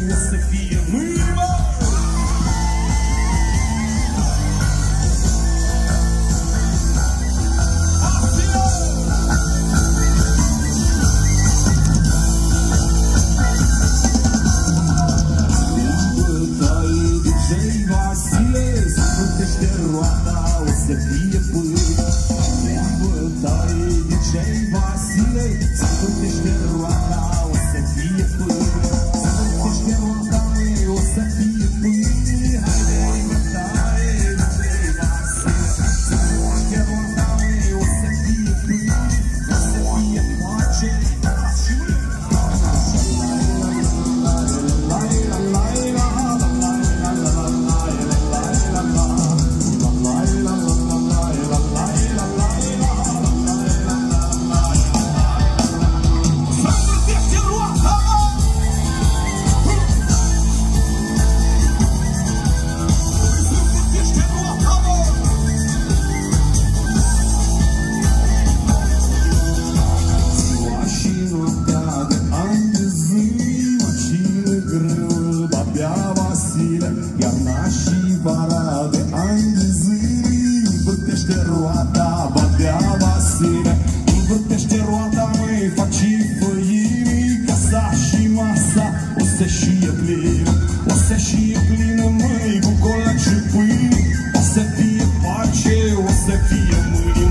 o să fie mâine, mă! Să fie pâine, în bătaie de cei Vasile, să plătește roata, o să fie pâine, să plătește roata, o să fie pâine, haide în bătaie de cei Vasile, să plătește roata, o să fie pâine, o să fie pace, și iar nașii vara de ani de zi, învârtește roata, badea Vasile, învârtește roata, măi, faci făini, casa și masa o să șie plină, o să șie plină, măi, cu colaci și pâini, o să fie pace, o să fie mâine.